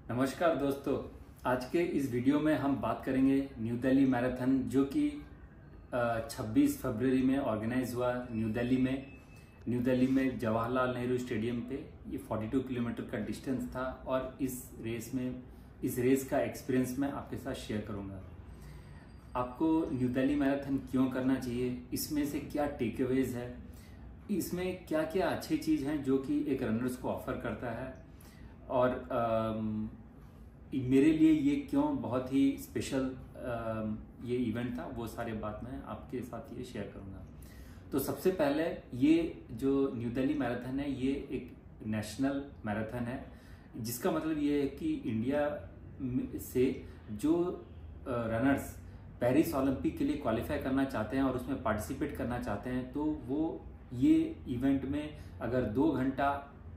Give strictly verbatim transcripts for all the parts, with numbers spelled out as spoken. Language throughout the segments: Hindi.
नमस्कार दोस्तों, आज के इस वीडियो में हम बात करेंगे न्यू दिल्ली मैराथन जो कि छब्बीस फरवरी में ऑर्गेनाइज हुआ न्यू दिल्ली में न्यू दिल्ली में जवाहरलाल नेहरू स्टेडियम पे। ये बयालीस किलोमीटर का डिस्टेंस था और इस रेस में इस रेस का एक्सपीरियंस मैं आपके साथ शेयर करूंगा। आपको न्यू दिल्ली मैराथन क्यों करना चाहिए, इसमें से क्या टेक अवेज है, इसमें क्या क्या अच्छी चीज़ हैं जो कि एक रनर्स को ऑफर करता है और आ, मेरे लिए ये क्यों बहुत ही स्पेशल ये इवेंट था, वो सारे बात मैं आपके साथ ये शेयर करूंगा। तो सबसे पहले ये जो न्यू दिल्ली मैराथन है ये एक नेशनल मैराथन है, जिसका मतलब ये है कि इंडिया से जो रनर्स पेरिस ओलंपिक के लिए क्वालिफाई करना चाहते हैं और उसमें पार्टिसिपेट करना चाहते हैं तो वो ये इवेंट में अगर दो घंटा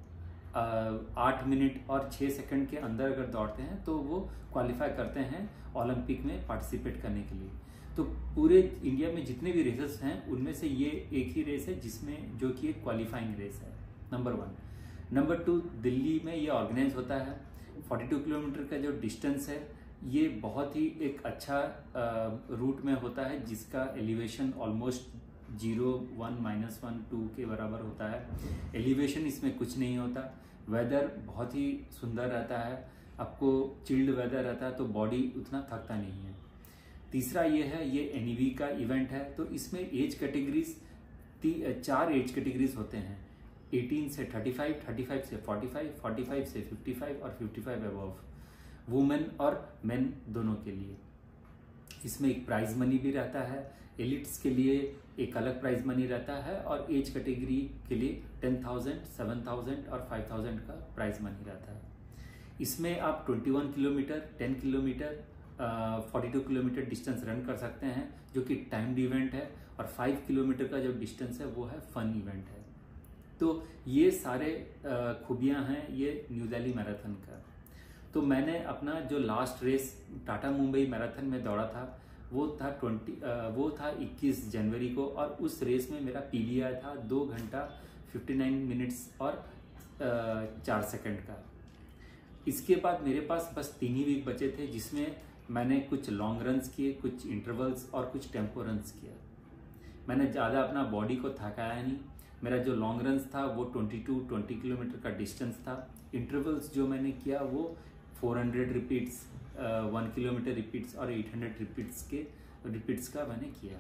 आठ मिनट और छः सेकंड के अंदर अगर दौड़ते हैं तो वो क्वालिफाई करते हैं ओलंपिक में पार्टिसिपेट करने के लिए। तो पूरे इंडिया में जितने भी रेसेस हैं उनमें से ये एक ही रेस है जिसमें जो कि एक क्वालिफाइंग रेस है, number one. Number two, Delhi में ये ऑर्गेनाइज होता है। बयालीस किलोमीटर का जो डिस्टेंस है ये बहुत ही एक अच्छा रूट में होता है जिसका elevation almost zero one minus one two के बराबर होता है। एलिवेशन इसमें कुछ नहीं होता। वेदर बहुत ही सुंदर रहता है, आपको चिल्ड वेदर रहता है तो बॉडी उतना थकता नहीं है। तीसरा ये है, ये एनईवी का इवेंट है तो इसमें एज कैटेगरीज चार एज कैटेगरीज होते हैं, अठारह से पैंतीस, पैंतीस से पैंतालीस, पैंतालीस से पचपन और पचपन अबव, वुमेन और मेन दोनों के लिए। इसमें एक प्राइज मनी भी रहता है, एलिट्स के लिए एक अलग प्राइज मनी रहता है और एज कैटेगरी के लिए टेन थाउजेंड, सेवन थाउजेंड और फाइव थाउजेंड का प्राइज मनी रहता है। इसमें आप इक्कीस किलोमीटर, टेन किलोमीटर, बयालीस किलोमीटर डिस्टेंस रन कर सकते हैं जो कि टाइम्ड इवेंट है और पाँच किलोमीटर का जो डिस्टेंस है वो है फन इवेंट है। तो ये सारे खूबियां हैं ये न्यू दिल्ली मैराथन का। तो मैंने अपना जो last race Tata Mumbai marathon में दौड़ा था वो था ट्वेंटी वो था इक्कीस जनवरी को और उस रेस में मेरा पीवीआर था दो घंटा उनसठ मिनट्स और चार सेकंड का। इसके बाद मेरे पास बस तीन ही वीक बचे थे जिसमें मैंने कुछ लॉन्ग रन्स किए, कुछ इंटरवल्स और कुछ टेम्पो रन्स किया। मैंने ज़्यादा अपना बॉडी को थकाया नहीं। मेरा जो लॉन्ग रन्स था वो बाईस बीस किलोमीटर का डिस्टेंस था। इंटरवल्स जो मैंने किया वो चार सौ रिपीट्स, वन किलोमीटर रिपीट्स और आठ सौ रिपीट्स के रिपीट्स का मैंने किया।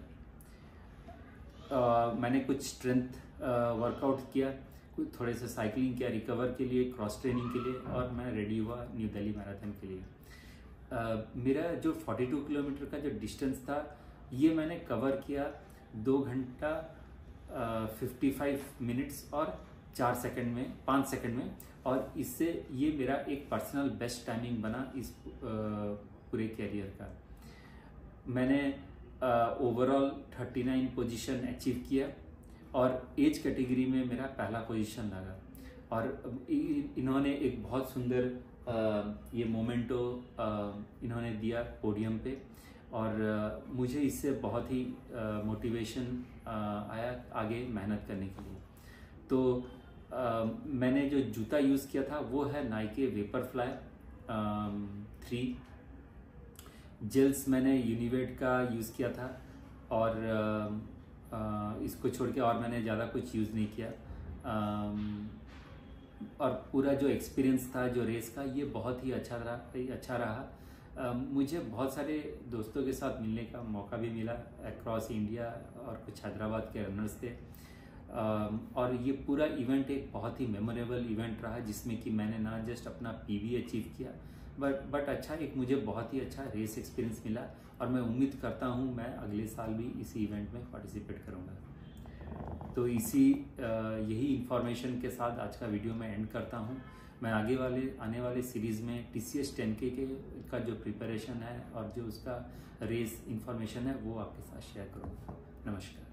uh, मैंने कुछ स्ट्रेंथ वर्कआउट किया, कुछ थोड़े से साइकिलिंग किया रिकवर के लिए, क्रॉस ट्रेनिंग के लिए और मैं रेडी हुआ न्यू दिल्ली मैराथन के लिए। uh, मेरा जो बयालीस किलोमीटर का जो डिस्टेंस था ये मैंने कवर किया दो घंटा पचपन मिनट्स और चार सेकंड में, पाँच सेकंड में, और इससे ये मेरा एक पर्सनल बेस्ट टाइमिंग बना इस पूरे कैरियर का। मैंने ओवरऑल उनतालीस पोजीशन अचीव किया और एज कैटेगरी में मेरा पहला पोजीशन लगा और इन्होंने एक बहुत सुंदर आ, ये मोमेंटो आ, इन्होंने दिया पोडियम पे और आ, मुझे इससे बहुत ही मोटिवेशन आया आगे मेहनत करने के लिए। तो Uh, मैंने जो जूता यूज़ किया था वो है नाइके वेपरफ्लाई थ्री। जेल्स मैंने यूनिवेट का यूज़ किया था और uh, uh, इसको छोड़ के और मैंने ज़्यादा कुछ यूज़ नहीं किया। um, और पूरा जो एक्सपीरियंस था जो रेस का ये बहुत ही अच्छा रहा अच्छा रहा uh, मुझे बहुत सारे दोस्तों के साथ मिलने का मौका भी मिला अक्रॉस इंडिया और कुछ हैदराबाद के रनर्स थे। Uh, और ये पूरा इवेंट एक बहुत ही मेमोरेबल इवेंट रहा जिसमें कि मैंने ना जस्ट अपना पीवी अचीव किया बट बट अच्छा एक मुझे बहुत ही अच्छा रेस एक्सपीरियंस मिला और मैं उम्मीद करता हूँ मैं अगले साल भी इसी इवेंट में पार्टिसिपेट करूँगा। तो इसी uh, यही इन्फॉर्मेशन के साथ आज का वीडियो मैं एंड करता हूँ। मैं आगे वाले आने वाले सीरीज़ में टी सी एस टेन के का जो प्रिपरेशन है और जो उसका रेस इन्फॉर्मेशन है वो आपके साथ शेयर करूँगा। नमस्कार।